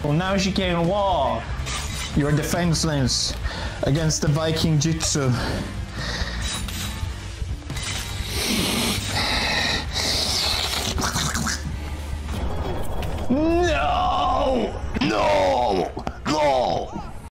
Well, now she can walk. You're defenseless against the Viking Jitsu. No! No! No!